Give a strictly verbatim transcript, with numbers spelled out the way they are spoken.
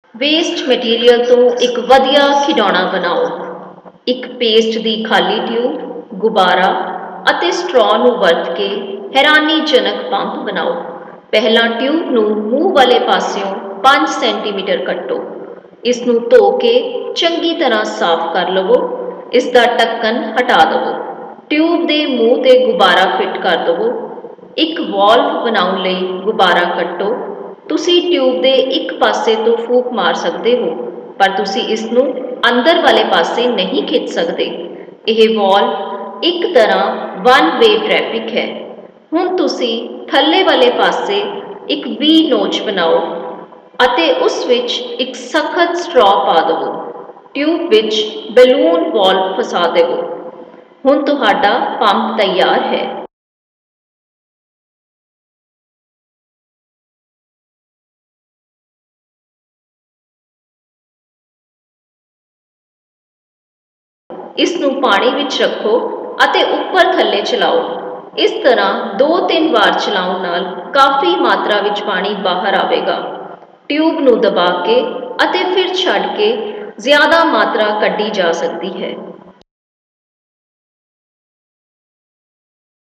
Waste material ਤੋਂ ਇੱਕ ਵਧੀਆ ਖਿਡੌਣਾ ਬਣਾਓ। ਇੱਕ ਪੇਸਟ ਦੀ ਖਾਲੀ ਟਿਊਬ, ਗੁਬਾਰਾ ਅਤੇ ਸਟ੍ਰॉ ਨੂੰ ਵਰਤ ਕੇ ਹੈਰਾਨੀਜਨਕ ਪੰਪ ਬਣਾਓ। ਪਹਿਲਾਂ ਟਿਊਬ ਨੂੰ ਮੂੰਹ ਵਾਲੇ ਪਾਸਿਓਂ ਪੰਜ ਸੈਂਟੀਮੀਟਰ ਕੱਟੋ। ਇਸ ਨੂੰ ਧੋ ਕੇ ਚੰਗੀ ਤਰ੍ਹਾਂ ਸਾਫ਼ ਕਰ ਲਵੋ। ਇਸ ਦਾ ਢੱਕਣ ਹਟਾ ਦੇਵੋ। ਟਿਊਬ ਦੇ ਮੂੰਹ ਤੇ ਗੁਬਾਰਾ ਫਿੱਟ ਕਰ ਦੇਵੋ। ਇੱਕ ਵਾਲਵ ਬਣਾਉਣ ਲਈ ਗੁਬਾਰਾ ਕੱਟੋ। ਤੁਸੀਂ ਟਿਊਬ ਦੇ ਇੱਕ ਪਾਸੇ ਤੋਂ ਫੂਕ ਮਾਰ ਸਕਦੇ ਹੋ, ਪਰ ਤੁਸੀਂ ਇਸ ਨੂੰ ਅੰਦਰ ਵਾਲੇ ਪਾਸੇ ਨਹੀਂ ਖਿੱਚ ਸਕਦੇ। ਇਹ ਵਾਲਵ ਇੱਕ ਤਰ੍ਹਾਂ ਵਨ ਵੇ ਟ੍ਰੈਫਿਕ ਹੈ। ਹੁਣ ਤੁਸੀਂ ਥੱਲੇ ਵਾਲੇ ਪਾਸੇ ਇੱਕ ਵੀ ਨੋਚ ਬਣਾਓ ਅਤੇ ਉਸ ਵਿੱਚ ਇੱਕ ਸਖਤ ਸਟ੍ਰॉ ਪਾ ਦੇਵੋ। ਟਿਊਬ ਵਿੱਚ ਬੈਲੂਨ ਵਾਲਵ ਫਸਾ ਦੇਵੋ। ਹੁਣ ਤੁਹਾਡਾ ਪੰਪ ਤਿਆਰ ਹੈ। ਇਸ ਨੂੰ ਪਾਣੀ ਵਿੱਚ ਰੱਖੋ ਅਤੇ ਉੱਪਰ ਥੱਲੇ ਚਲਾਓ। ਇਸ ਤਰ੍ਹਾਂ ਦੋ ਤਿੰਨ ਵਾਰ ਚਲਾਉਣ ਨਾਲ ਕਾਫੀ ਮਾਤਰਾ ਵਿੱਚ ਪਾਣੀ ਬਾਹਰ ਆਵੇਗਾ। ਟਿਊਬ ਨੂੰ ਦਬਾ ਕੇ ਅਤੇ ਫਿਰ ਛੱਡ ਕੇ ਜ਼ਿਆਦਾ ਮਾਤਰਾ ਕੱਢੀ ਜਾ ਸਕਦੀ ਹੈ।